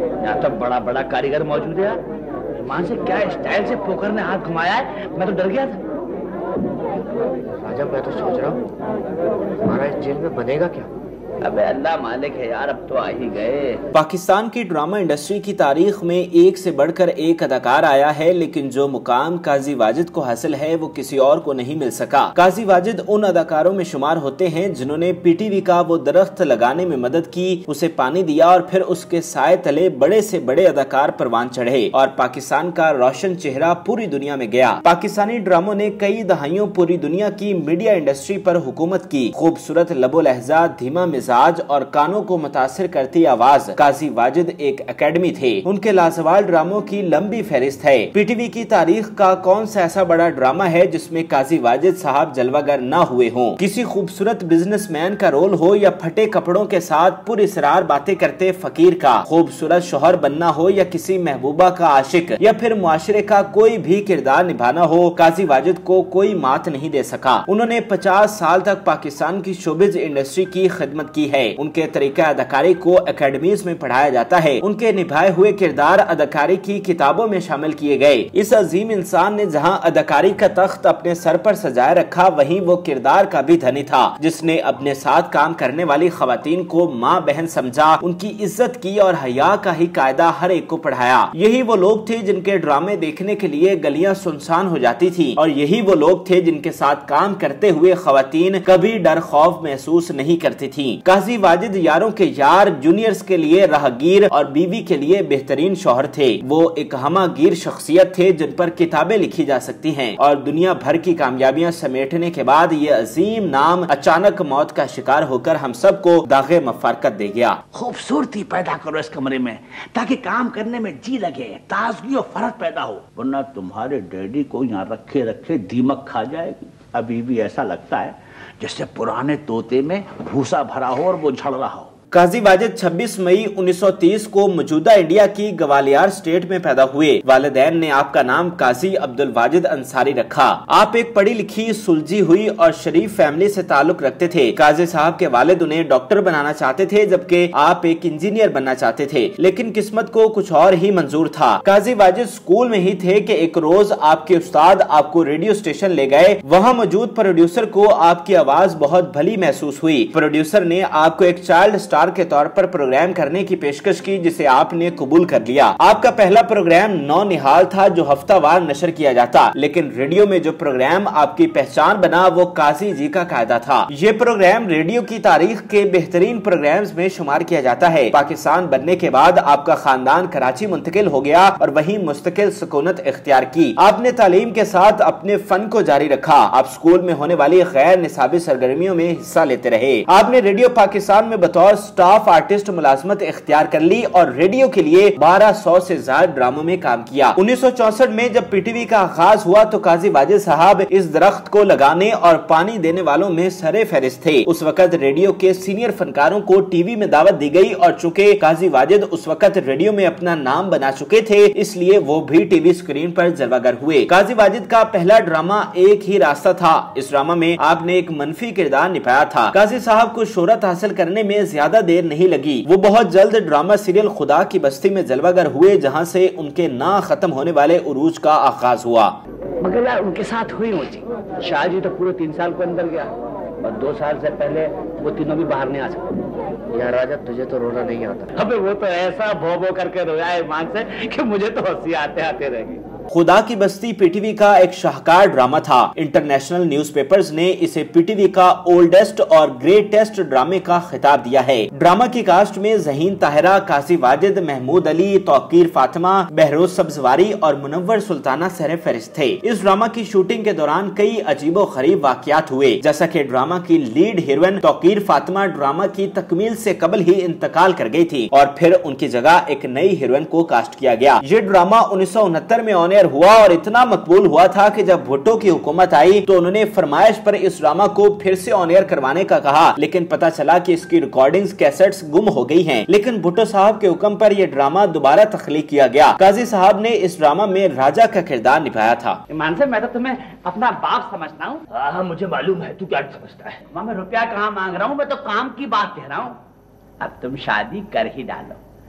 यहाँ तो बड़ा बड़ा कारीगर मौजूद है यार। ईमान से क्या स्टाइल से पोकर ने हाथ घुमाया है, मैं तो डर गया था। राजा मैं तो सोच रहा हूँ हमारा इस जेल में बनेगा क्या। अबे अल्लाह मालिक है यार, अब तो आ ही गए। पाकिस्तान की ड्रामा इंडस्ट्री की तारीख में एक से बढ़कर एक अदाकार आया है, लेकिन जो मुकाम काजी वाजिद को हासिल है वो किसी और को नहीं मिल सका। काजी वाजिद उन अदाकारों में शुमार होते हैं जिन्होंने पीटीवी का वो दरख्त लगाने में मदद की, उसे पानी दिया और फिर उसके साए तले बड़े से बड़े अदाकार परवान चढ़े और पाकिस्तान का रोशन चेहरा पूरी दुनिया में गया। पाकिस्तानी ड्रामों ने कई दहाइयों पूरी दुनिया की मीडिया इंडस्ट्री पर हुकूमत की। खूबसूरत लबो लहजा, धीमा मिजाज और कानों को मुतासिर करती आवाज, काजी वाजिद एक एकेडमी थे। उनके लाजवाब ड्रामों की लंबी फहरिस्त है। पीटीवी की तारीख का कौन सा ऐसा बड़ा ड्रामा है जिसमें काजी वाजिद साहब जलवागर ना हुए हों। किसी खूबसूरत बिजनेसमैन का रोल हो या फटे कपड़ों के साथ पुरस्रार बातें करते फकीर का, खूबसूरत शोहर बनना हो या किसी महबूबा का आशिक या फिर मुआशरे का कोई भी किरदार निभाना हो, काजी वाजिद को कोई मात नहीं दे सका। उन्होंने 50 साल तक पाकिस्तान की शोबिज इंडस्ट्री की खिदमत की है। उनके तरीका अदाकारी को एकेडमीज में पढ़ाया जाता है। उनके निभाए हुए किरदार अदाकारी की किताबों में शामिल किए गए। इस अजीम इंसान ने जहां अदाकारी का तख्त अपने सर पर सजाए रखा, वहीं वो किरदार का भी धनी था, जिसने अपने साथ काम करने वाली खवातीन को माँ बहन समझा, उनकी इज्जत की और हया का ही कायदा हर एक को पढ़ाया। यही वो लोग थे जिनके ड्रामे देखने के लिए गलियां सुनसान हो जाती थी और यही वो लोग थे जिनके साथ काम करते हुए खवातीन कभी डर खौफ महसूस नहीं करती थी। काजी वाजिद यारों के यार, जूनियर्स के लिए राहगीर और बीवी के लिए बेहतरीन शौहर थे। वो एक हमागीर शख्सियत थे जिन पर किताबें लिखी जा सकती हैं और दुनिया भर की कामयाबियां समेटने के बाद ये अजीम नाम अचानक मौत का शिकार होकर हम सबको दागे मफारकत दे गया। खूबसूरती पैदा करो इस कमरे में ताकि काम करने में जी लगे, ताजगी और फर्क पैदा हो, वरना तुम्हारे डैडी को यहाँ रखे रखे दीमक खा जाएगी। अभी भी ऐसा लगता है जैसे पुराने तोते में भूसा भरा हो और वो झड़ रहा हो। काजी वाजिद 26 मई 1930 को मौजूदा इंडिया की ग्वालियर स्टेट में पैदा हुए। वालिदैन ने आपका नाम काजी अब्दुल वाजिद अंसारी रखा। आप एक पढ़ी लिखी, सुलझी हुई और शरीफ फैमिली से ताल्लुक रखते थे। काजी साहब के वालिद उन्हें डॉक्टर बनाना चाहते थे, जबकि आप एक इंजीनियर बनना चाहते थे, लेकिन किस्मत को कुछ और ही मंजूर था। काजी वाजिद स्कूल में ही थे कि एक रोज आपके उस्ताद आपको रेडियो स्टेशन ले गए। वहाँ मौजूद प्रोड्यूसर को आपकी आवाज बहुत भली महसूस हुई। प्रोड्यूसर ने आपको एक चाइल्ड स्टार के तौर पर प्रोग्राम करने की पेशकश की, जिसे आपने कबूल कर लिया। आपका पहला प्रोग्राम नौ निहाल था जो हफ्तावार नशर किया जाता, लेकिन रेडियो में जो प्रोग्राम आपकी पहचान बना वो काजी जी का कायदा था। ये प्रोग्राम रेडियो की तारीख के बेहतरीन प्रोग्राम्स में शुमार किया जाता है। पाकिस्तान बनने के बाद आपका खानदान कराची मुंतकिल हो गया और वहीं मुस्तकिल सुकूनत इख्तियार की। आपने तालीम के साथ अपने फन को जारी रखा। आप स्कूल में होने वाली गैर निसाबी सरगर्मियों में हिस्सा लेते रहे। आपने रेडियो पाकिस्तान में बतौर स्टाफ आर्टिस्ट मुलाजमत इख्तियार कर ली और रेडियो के लिए 1200 से ज्यादा ड्रामों में काम किया। 1964 में जब पीटीवी का आगाज हुआ तो काजी वाजिद साहब इस दरख्त को लगाने और पानी देने वालों में सरे फहरिस्त थे। उस वक्त रेडियो के सीनियर फनकारों को टीवी में दावत दी गई और चूंकि काजी वाजिद उस वक्त रेडियो में अपना नाम बना चुके थे, इसलिए वो भी टीवी स्क्रीन पर जलवागर हुए। काजी वाजिद का पहला ड्रामा एक ही रास्ता था। इस ड्रामा में आपने एक मनफी किरदार निभाया था। काजी साहब को शोहरत हासिल करने में ज्यादा देर नहीं लगी। वो बहुत जल्द ड्रामा सीरियल खुदा की बस्ती में जलवागर हुए, जहां से उनके ना खत्म होने वाले उरूज का आगाज हुआ। मगर यार उनके साथ हुई ऊंची। शाहजी तो पूरे 3 साल को अंदर गया और 2 साल से पहले वो तीनों भी बाहर नहीं आ सकते। यार राजा तुझे तो रोना नहीं आता। अबे वो तो ऐसा भो भो करके रोया है ईमान से कि मुझे तो हंसी आते आते रहेगी। खुदा की बस्ती पीटीवी का एक शाहकार ड्रामा था। इंटरनेशनल न्यूज़पेपर्स ने इसे पीटीवी का ओल्डेस्ट और ग्रेटेस्ट ड्रामे का खिताब दिया है। ड्रामा की कास्ट में ज़हीन ताहिरा, काजी वाजिद, महमूद अली, तौकीर फातिमा, बहरोज सब्जवारी और मुनव्वर सुल्ताना सर फहरिस्त थे। इस ड्रामा की शूटिंग के दौरान कई अजीबो गरीब वाकयात हुए, जैसा कि ड्रामा की lead heroine Tauqeer Fatima drama की तकमील से कबल ही इंतकाल कर गई थी और फिर उनकी जगह एक नई हीरोइन को कास्ट किया गया। ये ड्रामा 1969 में ऑन एयर हुआ और इतना मकबूल हुआ था कि जब भुट्टो की हुकूमत आई तो उन्होंने फरमाइश पर इस ड्रामा को फिर से ऑन एयर करवाने का कहा, लेकिन पता चला कि इसकी रिकॉर्डिंग्स, कैसेट्स गुम हो गई हैं। लेकिन भुट्टो साहब के हुक्म पर यह ड्रामा दोबारा तख्लीक किया गया। काजी साहब ने इस ड्रामा में राजा का किरदार निभाया था। ईमान से मैं तो तुम्हें अपना बाप समझता हूँ। हाँ मुझे मालूम है, तू क्या समझता है? मैं रुपया कहाँ मांग रहा हूँ, मैं तो काम की बात कह रहा हूँ। अब तुम शादी कर ही डालो,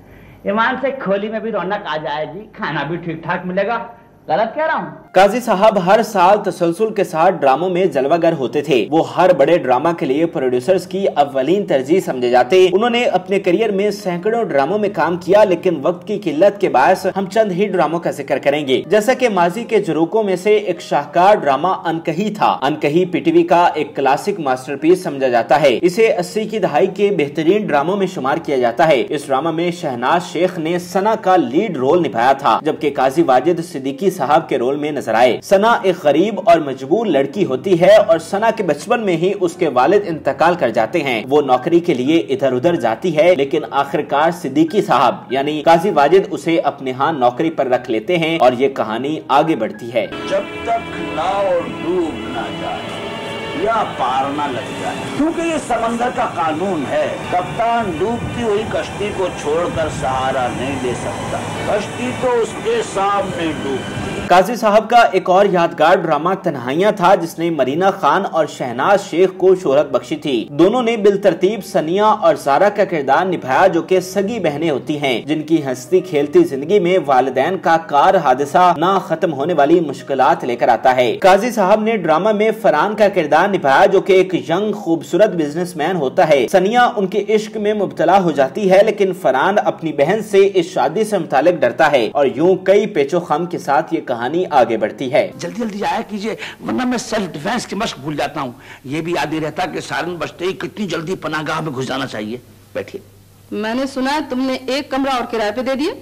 ईमान से खोली में भी रौनक आ जाएगी, खाना भी ठीक ठाक मिलेगा। गलत कह रहा हूँ? काजी साहब हर साल तसलसल के साथ ड्रामों में जलवागर होते थे। वो हर बड़े ड्रामा के लिए प्रोड्यूसर्स की अव्वलीन तरजीह समझे जाते। उन्होंने अपने करियर में सैकड़ों ड्रामों में काम किया, लेकिन वक्त की किल्लत के बायस हम चंद ही ड्रामों का जिक्र करेंगे। जैसा कि माजी के जुरूकों में से एक शाहकार ड्रामा अनकही था। अनकही पीटीवी का एक क्लासिक मास्टरपीस समझा जाता है। इसे 80 की दहाई के बेहतरीन ड्रामों में शुमार किया जाता है। इस ड्रामा में शहनाज शेख ने सना का लीड रोल निभाया था, जबकि काजी वाजिद सिद्दीकी साहब के रोल में नजर आए। सना एक गरीब और मजबूर लड़की होती है और सना के बचपन में ही उसके वालिद इंतकाल कर जाते हैं। वो नौकरी के लिए इधर उधर जाती है, लेकिन आखिरकार सिद्दीकी साहब यानी काजी वाजिद उसे अपने यहाँ नौकरी पर रख लेते हैं और ये कहानी आगे बढ़ती है। जब तक नाव डूब न जाए या पार न लग जाए, क्योंकि ये समंदर का कानून है। कप्तान डूबती हुई कश्ती को छोड़कर सहारा नहीं दे सकता, कश्ती तो उसके सामने डूबती। काजी साहब का एक और यादगार ड्रामा तन्हाइयां था, जिसने मरीना खान और शहनाज शेख को शोहरत बख्शी थी। दोनों ने बिलतरतीब सनिया और जारा का किरदार निभाया, जो कि सगी बहनें होती हैं, जिनकी हंसती खेलती जिंदगी में वालिदैन का कार हादसा ना खत्म होने वाली मुश्किलात लेकर आता है। काजी साहब ने ड्रामा में फरहान का किरदार निभाया, जो कि एक यंग खूबसूरत बिजनेसमैन होता है। सनिया उनके इश्क में मुब्तला हो जाती है, लेकिन फरहान अपनी बहन से इस शादी से मुतालिक डरता है और यूं कई पेचो खम के साथ ये कहानी आगे बढ़ती है। जल्दी जल्दी आया कीजिए, वरना मैं सेल्फ डिफेंस की मशक भूल जाता हूँ। ये भी याद नहीं रहता कि सारन बजते ही कितनी जल्दी पनाहगाह में घुस जाना चाहिए। बैठिए। मैंने सुना है तुमने एक कमरा और किराए पे दे दिया।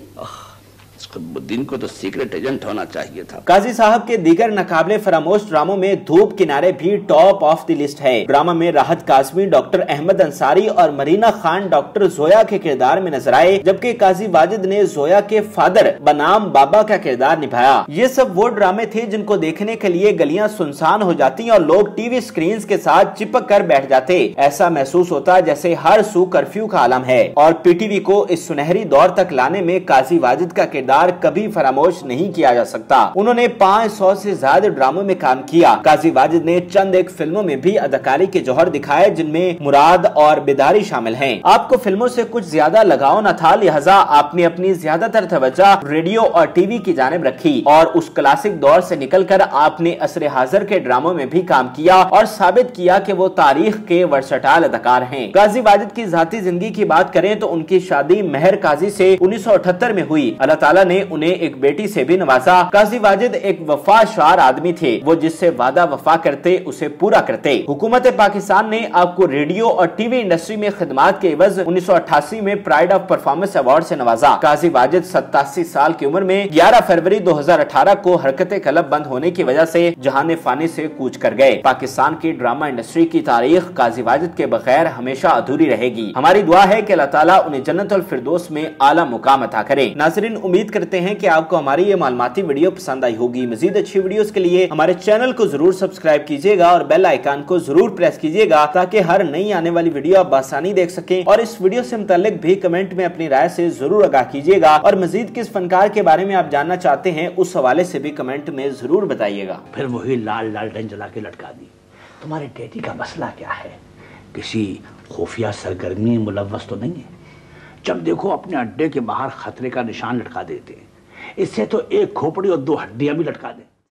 दिन को तो सीक्रेट एजेंट होना चाहिए था। काजी साहब के दीगर नाकाबिले फरामोश ड्रामों में धूप किनारे भी टॉप ऑफ द लिस्ट है। ड्रामा में राहत कासमी डॉक्टर अहमद अंसारी और मरीना खान डॉक्टर जोया के किरदार में नजर आए, जबकि काजी वाजिद ने जोया के फादर बनाम बाबा का किरदार निभाया। ये सब वो ड्रामे थे जिनको देखने के लिए गलियां सुनसान हो जाती और लोग टीवी स्क्रीन के साथ चिपक कर बैठ जाते। ऐसा महसूस होता जैसे हर सू कर्फ्यू का आलम है। और पीटीवी को इस सुनहरी दौर तक लाने में काजी वाजिद का किरदार कभी फरामोश नहीं किया जा सकता। उन्होंने 500 से ज्यादा ड्रामों में काम किया। काजी वाजिद ने चंद एक फिल्मों में भी अदाकारी के जौहर दिखाए, जिनमें मुराद और बेदारी शामिल हैं। आपको फिल्मों से कुछ ज्यादा लगाव न था, लिहाजा आपने अपनी ज्यादातर तवज्जो रेडियो और टीवी की जानिब रखी और उस क्लासिक दौर से निकलकर आपने असर हाजिर के ड्रामों में भी काम किया और साबित किया कि वो तारीख के वर्सटाइल अदाकार हैं। काजी वाजिद की जाती जिंदगी की बात करें तो उनकी शादी मेहर काजी से 1978 में हुई। अल्लाह ताला ने उन्हें एक बेटी से भी नवाजा। काजी वाजिद एक वफादार आदमी थे। वो जिससे वादा वफा करते उसे पूरा करते। हुकूमत पाकिस्तान ने आपको रेडियो और टीवी इंडस्ट्री में खिदमात के एवज 1988 में प्राइड ऑफ परफॉर्मेंस अवार्ड से नवाजा। काजी वाजिद 87 साल की उम्र में 11 फरवरी 2018 को हरकत कलब बंद होने की वजह से जहाने फानी से कूच कर गए। पाकिस्तान की ड्रामा इंडस्ट्री की तारीख काजी वाजिद के बगैर हमेशा अधूरी रहेगी। हमारी दुआ है कि अल्लाह ताला उन्हें जन्नतुल फिरदौस में आला मुकाम अता करे। नाज़रीन, उम्मीद करते हैं कि आपको हमारी ये मालूमाती वीडियो पसंद आई होगी। मजीद अच्छी वीडियोस के लिए हमारे चैनल को जरूर सब्सक्राइब कीजिएगा और बेल आइकन को जरूर प्रेस कीजिएगा, ताकि हर नई आने वाली वीडियो आप आसानी देख सकें। और इस वीडियो से मुताल्लिक भी कमेंट में अपनी राय से जरूर आगाह कीजिएगा और मजीद किस फनकार के बारे में आप जानना चाहते हैं उस हवाले से भी कमेंट में जरूर बताइएगा। फिर वही लाल लालटेन जला के लटका दी। तुम्हारे डैडी का मसला क्या है? किसी खुफिया सरगर्मी में मुलव्वस तो नहीं है? जब देखो अपने अड्डे के बाहर खतरे का निशान लटका देते हैं। इससे तो एक खोपड़ी और 2 हड्डियां भी लटका दे।